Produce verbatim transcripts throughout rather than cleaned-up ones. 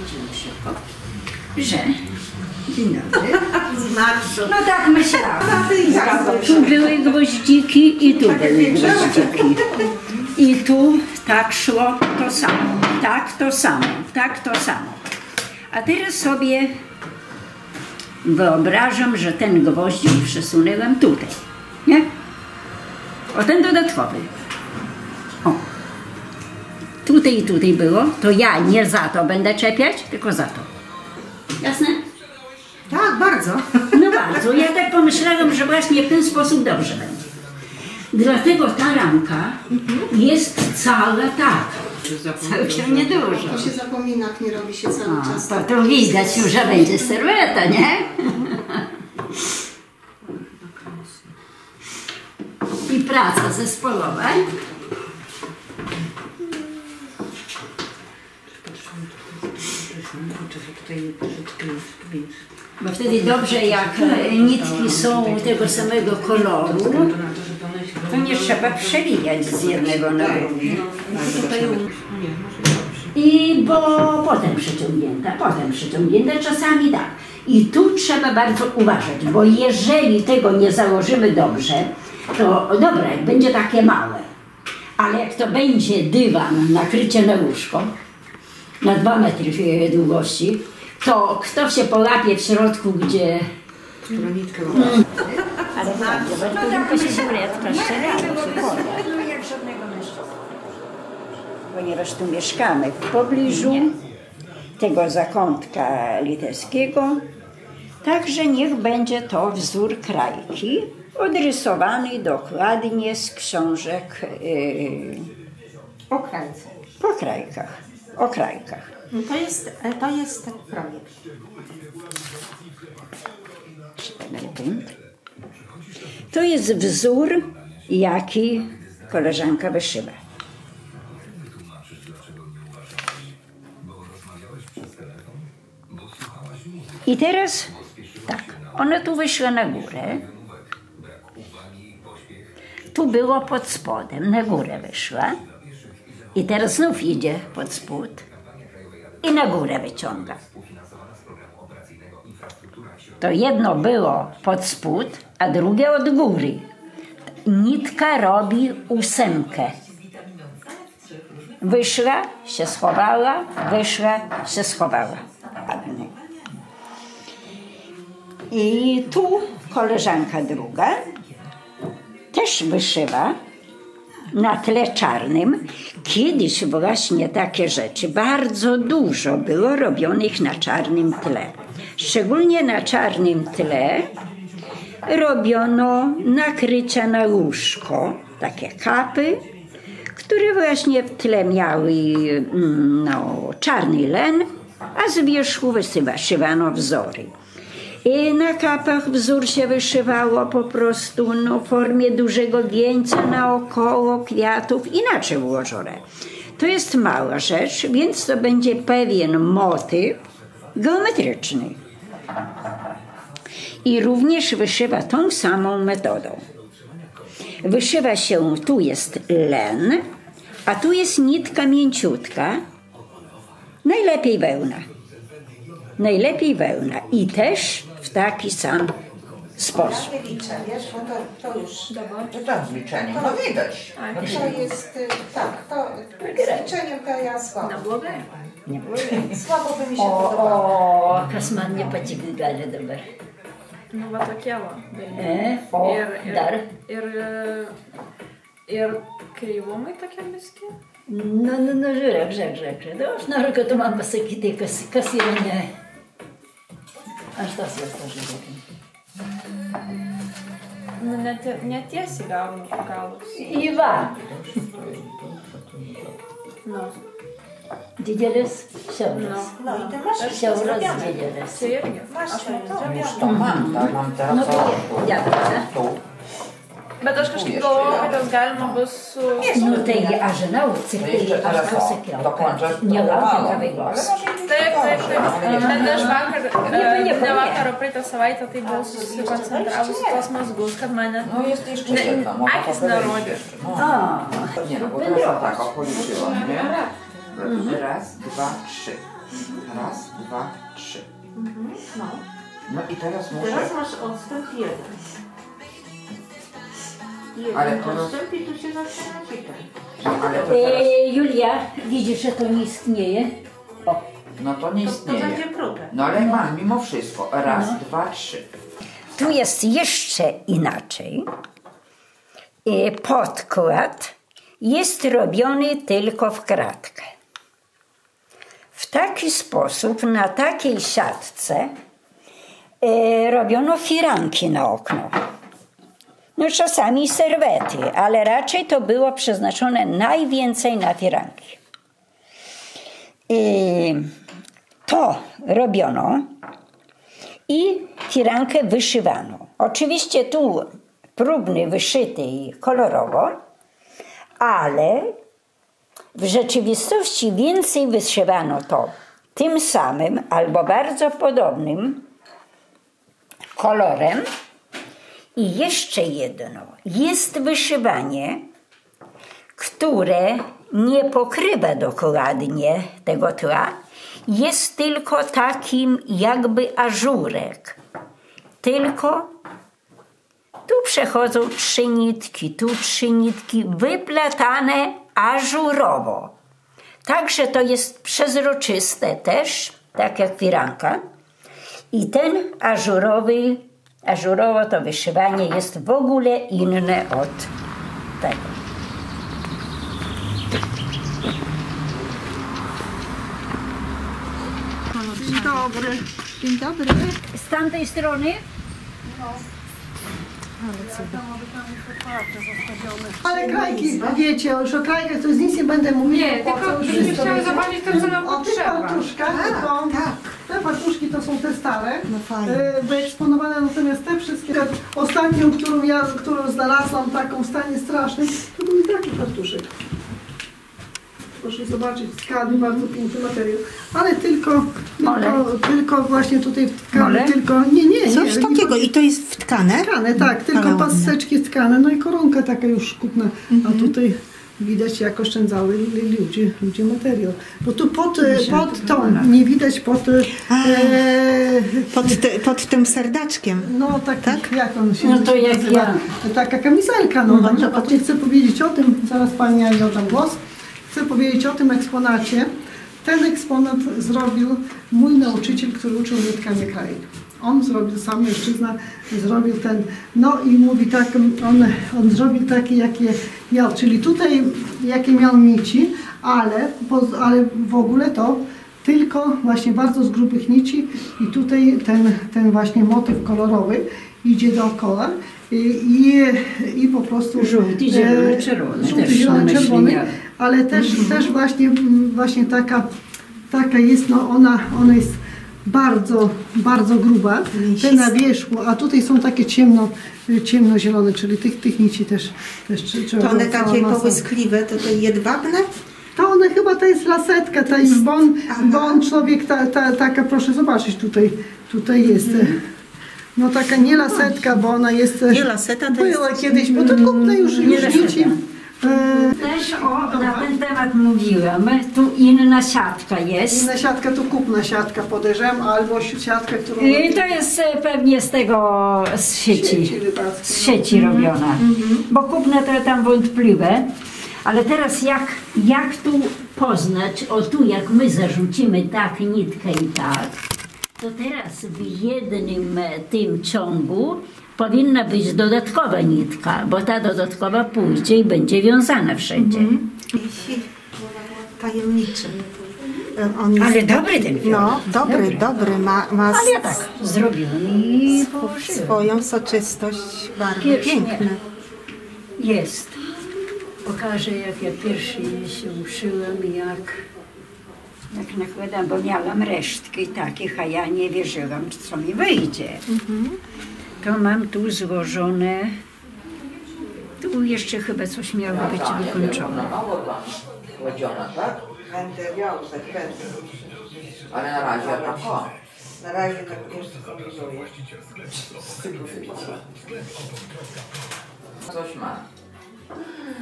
wróciłem szybko, że... Dzień dobry. No tak myślałam. Tu były gwoździki i tu były gwoździki. I tu tak szło to samo, tak to samo, tak to samo. A teraz sobie wyobrażam, że ten gwoździk przesunęłam tutaj, nie? O ten dodatkowy. O. Tutaj i tutaj było, to ja nie za to będę czepiać, tylko za to. Jasne? Tak, bardzo. No bardzo. Ja tak pomyślałam, że właśnie w ten sposób dobrze będzie. Dlatego ta ramka jest cała tak. Całkiem niedużo. To się zapomina, jak nie robi się cały A, czas. to, to widać już, że będzie serweta, nie? I praca zespołowa. Bo wtedy dobrze, jak nitki są tego samego koloru, to nie trzeba przewijać z jednego na drugi. I bo potem przyciągnięta, potem przyciągnięta, czasami tak. I tu trzeba bardzo uważać, bo jeżeli tego nie założymy dobrze, to dobra, jak będzie takie małe, ale jak to będzie dywan, nakrycie na łóżko, na dwa metry długości, to kto się połapie w środku, gdzie... Która nitka mm. Ale bardzo, bo to tylko się dziuretka ścierała, no jak żadnego mężczyzny. Ponieważ tu mieszkamy w pobliżu tego zakątka litewskiego, także niech będzie to wzór krajki, odrysowany dokładnie z książek yy, o krajce. po krajkach, o krajkach. To jest, to jest projekt. To jest wzór, jaki koleżanka wyszywa. I teraz tak, ona tu wyszła na górę. Tu było pod spodem, na górę wyszła. I teraz znów idzie pod spód i na górę wyciąga. To jedno było pod spód, a drugie od góry. Nitka robi ósemkę. Wyszła, się schowała, wyszła, się schowała. I tu koleżanka druga też wyszywa na tle czarnym. Kiedyś właśnie takie rzeczy bardzo dużo było robionych na czarnym tle. Szczególnie na czarnym tle robiono nakrycia na łóżko, takie kapy, które właśnie w tle miały no, czarny len, a z wierzchu wyszywano wzory. I na kapach wzór się wyszywało po prostu no, w formie dużego wieńca naokoło kwiatów, inaczej ułożone. To jest mała rzecz, więc to będzie pewien motyw geometryczny. I również wyszywa tą samą metodą. Wyszywa się, tu jest len, a tu jest nitka mięciutka, najlepiej wełna. Najlepiej wełna i też w taki sam sposób. Ja liczę, wiesz, bo to, to już... To tam z liczeniem, no widać. To jest, tak, to z liczeniem to ja słabo. Nie Słabo by mi się o, podobało. o, kas man nepatinka gali dabar. Nu, va tokie va. E, o, ir, ir, dar. Ir, ir kreivumai tokie biski. Nu, nu, nu, žiūrėk, žiūrėk, žiūrėk. Nu, aš noriu, kad tu man pasakytai, kas, kas yra ne... Aš tas jas pažiūrėkim. Nu, net, netiesiai gaunu galus. Į va. Nu. Didelis, siauras. No i ty masz Siauras, didelis. Tai irgi. Masz Aš to maniau. Już to mam, tak, mam teraz No to tu. jak, ne? Tu. Bet aš kažkaip galvoju, kad jas galima bus su... Nu tai aš žinau, To tikrai jeszcze aš teraz tau o, sakiau, dokończę. kad nelaukiu pabaigos. Taip, taip, taip. Bet aš vakar, Nieko, nieko, ne ne. vakaro praeitą savaitę, tai buvau susikoncentravus į tos mazgus, kad mane No jest jeszcze ne, jedna, mogę akis powiedzieć nerodė. jeszcze. No. O, Nie, no bo teraz ja tak policzyłam, nie? Raz, dwa, trzy. Raz, dwa, trzy. Mhm. No. No i teraz muszę... Teraz masz odstęp jeden. Jeden Ale to roz- odstęp i tu się zaczyna naciskać. No, ale to teraz... E, Julia, widzisz, że to nie istnieje? O. No to nie To, to istnieje. będzie próbę. No ale mam mimo wszystko. Raz, dwa, trzy. Tu jest jeszcze inaczej. E, Podkład jest robiony tylko w kratkę. W taki sposób na takiej siatce e, robiono firanki na okno. No czasami serwety, ale raczej to było przeznaczone najwięcej na firanki. I to robiono i firankę wyszywano. Oczywiście tu próbny wyszyty i kolorowo, ale w rzeczywistości więcej wyszywano to tym samym albo bardzo podobnym kolorem. I jeszcze jedno, jest wyszywanie, które nie pokrywa dokładnie tego tła, jest tylko takim jakby ażurek. Tylko tu przechodzą trzy nitki, tu trzy nitki, wyplatane ażurowo. Także to jest przezroczyste też, tak jak firanka. I ten ażurowy, ażurowo to wyszywanie jest w ogóle inne od tego. Dzień dobry. Dzień dobry. Z tamtej strony Ale krajki, wiecie, już o krajkach to już nic nie będę mówić. Nie, bo po tylko co, już byśmy wszystko chciały wiecie. zobaczyć to, co nam O tych potrzeba. fartuszkach, to, te fartuszki to są te stare, No fajnie. e, wyeksponowane, natomiast te wszystkie, ostatnią, którą ja którą znalazłam taką w stanie strasznym, to był taki fartuszek. Proszę zobaczyć, tkany, bardzo piękny materiał, ale tylko, tylko, tylko właśnie tutaj tkany, Mole? tylko, nie, nie, nie. Coś nie, takiego i to jest wtkane? Tkane, tak, tylko Ale ładne. paseczki tkane, no i koronka taka już kupna, a tutaj widać jak oszczędzały ludzie, ludzie materiał. Bo tu pod, pod tą, nie widać pod, A. e, Pod, te, pod tym serdaczkiem. no taki, Tak? jak on się No to jak nazywa? ja. Taka kamizelka, no, No, także no to- patrzcie, chcę powiedzieć o tym, zaraz Pani Ani oddam głos, chcę powiedzieć o tym eksponacie. Ten eksponat zrobił mój nauczyciel, który uczył mnie tkania kraik. On zrobił, sam mężczyzna zrobił ten, no i mówi tak, on, on zrobił takie, jakie miał, czyli tutaj jakie miał nici, ale, po- ale w ogóle to tylko właśnie bardzo z grubych nici i tutaj ten, ten właśnie motyw kolorowy idzie dookoła i, i, i po prostu Żółty, zielony, czerwony żółty, też zielony, na myśli czerwony, miałem. ale też, też właśnie, właśnie taka, taka jest, no ona, ona jest bardzo, bardzo gruba, te na wierzchu, a tutaj są takie ciemno, ciemnozielone, czyli tych, tych nici też, też trze- trzeba To one cała takie masa. połyskliwe, to to jedwabne? To one chyba to jest lasetka, ta już, bo on, bo on człowiek, ta, ta, taka, proszę zobaczyć, tutaj, tutaj jest, no taka nie lasetka, bo ona jest, Nie laseta, to jest... była kiedyś, bo to kupne już, już dzieci. E, też o, na ten temat mówiłam. Tu inna siatka jest. Inna siatka to kupna siatka, podejrzewam, albo siatka, którą... I to jest e, pewnie z tego, z sieci, rybackie. z sieci robiona. Bo kupne to tam wątpliwe. Ale teraz jak, jak tu poznać, o tu jak my zarzucimy tak nitkę i tak, to teraz w jednym e, tym ciągu powinna być dodatkowa nitka, bo ta dodatkowa pójdzie i będzie wiązana wszędzie. Wisi tajemniczy. On jest Ale taki- dobry ten fiolet. No, dobry, dobry. Ma, ma Ale ja tak zrobiony i powszyłem. swoją soczystość, barwy Pierwszy nie. piękne. Jest. Pokażę, jak ja pierwszy się uszyłam i jak, jak nakładam, bo miałam resztki takich, a ja nie wierzyłam, co mi wyjdzie. To mam tu złożone, tu jeszcze chyba coś miało być wykończone. Mało dla chłodziona, tak? Będę miał sekwendę. Ale na razie tak o. Na razie tak nie skombinoję. Coś ma.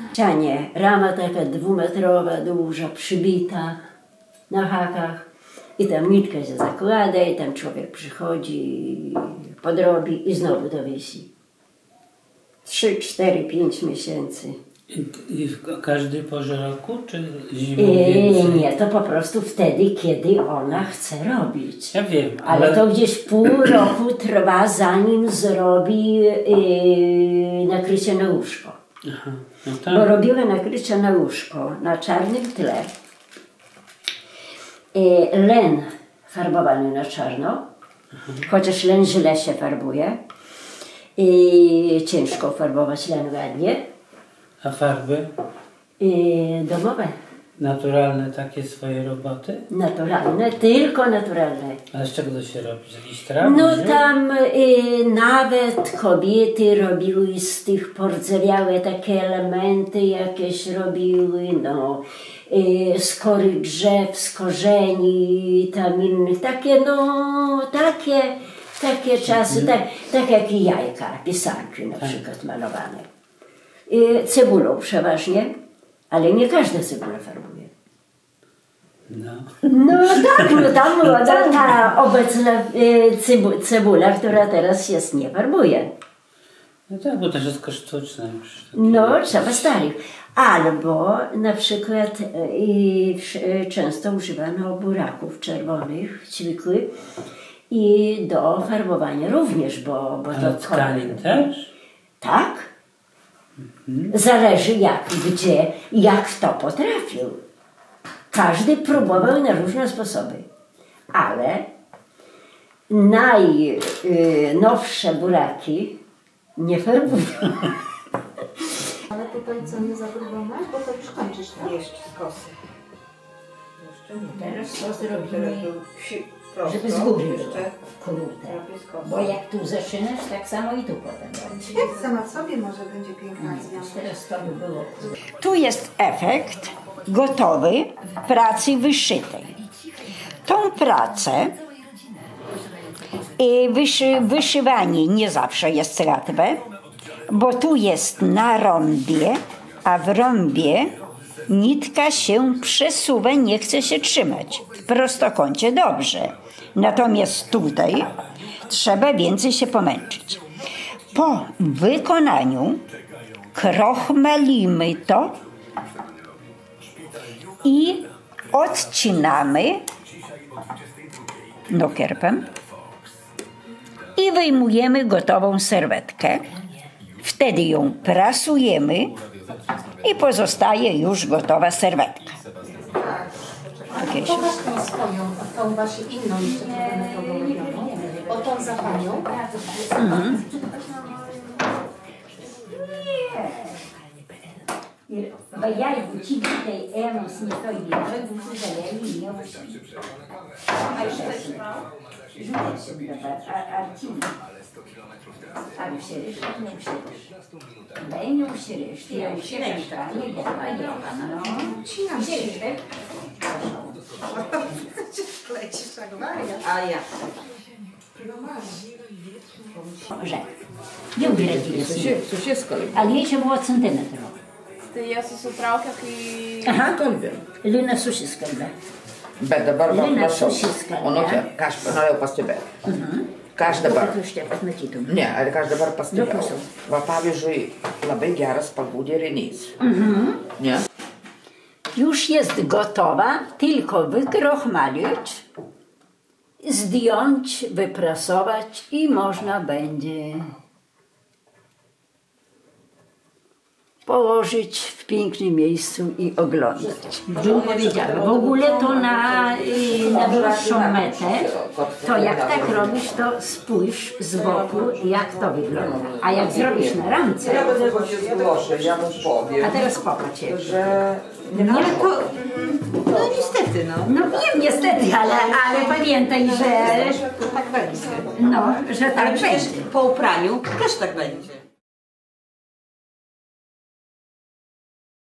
Ścianie, rama taka dwumetrowa, duża, przybita na hakach. I tam nitkę się zakłada i tam człowiek przychodzi, podrobi i znowu to wisi. Trzy, cztery, pięć miesięcy. I, I w każdej porze roku, czy zimą I, więcej? nie, to po prostu wtedy, kiedy ona chce robić. Ja wiem, Ale, ale... to gdzieś pół roku trwa, zanim zrobi yy, nakrycie na łóżko. Aha, no Bo tak. robiła nakrycie na łóżko na czarnym tle. Yy, len farbowany na czarno, chociaż len źle się farbuje. I ciężko farbować len ładnie. A farby? Yy, domowe, Naturalne takie swoje roboty? naturalne, tylko naturalne. Ale z czego to się robi? Z jakichś traw? No nie? tam y, nawet kobiety robiły z tych porcewiałe takie elementy jakieś robiły, no y, z kory drzew, z korzeni, tam innych, takie no, takie, takie czasy, tak, tak jak i jajka, pisarki na przykład malowane. Y, cebulą przeważnie, ale nie każda cebula farbuje. No. No tak, no tam ta, ta obecna y, cebu, cebula, która teraz jest, nie farbuje. No tak, bo to wszystko sztuczne już. No, trzeba starych. Albo na przykład y, y, często używano buraków czerwonych, ćwikły i do farbowania również, bo, bo Ale to tkanin też? Tak. Zależy jak, gdzie, jak kto potrafił. Każdy próbował na różne sposoby, ale najnowsze buraki nie farbują. Ale tutaj co, nie zapróbować? Bo to już kończysz, tak? Jeszcze z kosy. Jeszcze nie. Teraz to Teraz zrobimy, tu wsi- prosto. żeby z góry było Jeszcze krute. robię z kosy. Bo jak tu zaczynasz, tak samo i tu potem. Sama w sobie może będzie piękna zmiana. Teraz to by było krute. Tu jest efekt gotowy pracy wyszytej. Tą pracę i wyszy, wyszywanie nie zawsze jest łatwe, bo tu jest na rąbie, a w rąbie nitka się przesuwa, nie chce się trzymać. W prostokącie dobrze. Natomiast tutaj trzeba więcej się pomęczyć. Po wykonaniu krochmalimy to i odcinamy nokierpem i wyjmujemy gotową serwetkę. Wtedy ją prasujemy i pozostaje już gotowa serwetka. Okay. Pokaż tą swoją, tą właśnie inną jeszcze trochę metodą robioną. O tą za panią. Mhm. Bajaj buciki tej emos nie to jemy, buci zaleli nie musi. A usirysz, nie usirysz. Daj nie usirysz, ty ja usirysz, a nie jeba, jeba, no. Usirysz, tak? A ja. Że. Nie ubieraj Co się skoli? ale jej się było centymetr. Ти я се сутрал как и... Aha, Skoli. Lina sushi skalda. Beda barba Lina lasciò. sushi skalda. Ono che caspa, non avevo pastebel. Każda bar. Tu štepat matytum. Ne, ale każda bar pastebel. Nu, prašau. Va pavyzdžiui, labai geras pagūdė rinys. Ne? Już jest gotowa, tylko wykrochmalić, zdjąć, wyprasować i można będzie położyć w pięknym miejscu i oglądać. Bym powiedziała, w ogóle to na, y, na dłuższą metę, to jak tak robisz, to spójrz z boku, jak to wygląda. A jak zrobisz na ramce, Ja do niego się zgłoszę, ja mu powiem, a teraz popatrz, jak- że nie Nie, to... No niestety, no. no wiem niestety, ale, ale pamiętaj, że, To tak będzie. no, że tak Ale przecież będzie. po upraniu też tak będzie.